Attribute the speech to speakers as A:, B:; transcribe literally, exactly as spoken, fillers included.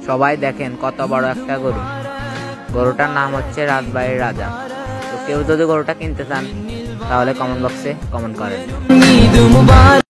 A: সবাই দেখেন কত বড় একটা গরু। গরুটার নাম হচ্ছে রাজবাড়ির রাজা। তো কেউ যদি গরুটা কিনতে চান তাহলে কমেন্ট বক্সে কমেন্ট করেন।